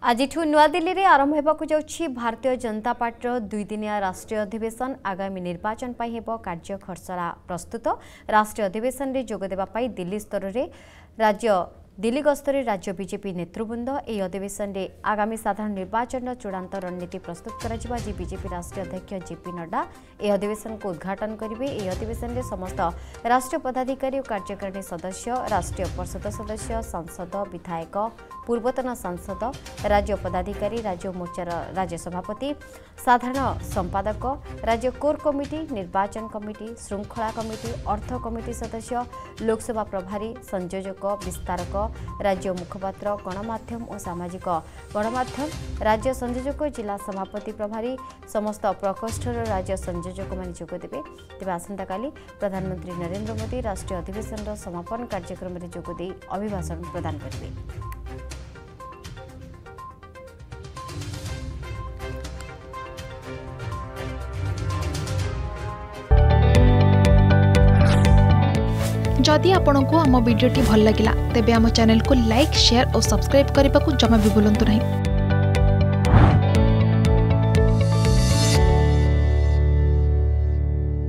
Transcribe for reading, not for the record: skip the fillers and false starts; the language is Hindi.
आज नुआदिल्ली में आरंभ होगा जाउछि भारतीय जनता पार्टी दुई दिनिया राष्ट्रीय अधिवेशन। आगामी निर्वाचन पाई हेबो कार्य खरसरा प्रस्तुत। राष्ट्रीय अधिवेशन में जोगदेवा पाई दिल्ली स्तर में दिल्ली गस्तरे राज्य बीजेपी नेतृवृंद यह अधिवेशन में आगामी साधारण निर्वाचन चूड़ांत रणनीति प्रस्तुत करा जी बीजेपी राष्ट्रीय अध्यक्ष जेपी नड्डा यह अधिवेशन को उद्घाटन करेंगे। यह अधिवेशन में समस्त राष्ट्रीय पदाधिकारी और कार्यकारिणी सदस्य, राष्ट्रीय परिषद सदस्य, सांसद, विधायक, पूर्वतन सांसद, राज्य पदाधिकारी, राज्य मोर्चार राज्य सभापति, साधारण संपादक, राज्य कोर कमिटी, निर्वाचन कमिटी, श्रृंखला कमिटी, अर्थ कमिटी सदस्य, लोकसभा प्रभारी, संयोजक, विस्तारक, राज्य मुखपात्र, गणमाध्यम और सामाजिक गणमाध्यम, राज्य संयोजक, जिला सभापति प्रभारी, समस्त प्रकोष्ठर राज्य संयोजक मान जोगदेवे। तेज आसंता काली प्रधानमंत्री नरेंद्र मोदी राष्ट्रीय अधिवेशन समापन कार्यक्रम में जोगदे अभिभाषण प्रदान करेंगे। जदि आपंक आम भिडी भल लगा तेब आम चैनल को लाइक, शेयर और सब्सक्राइब करने को जमा भी भूलु नहीं।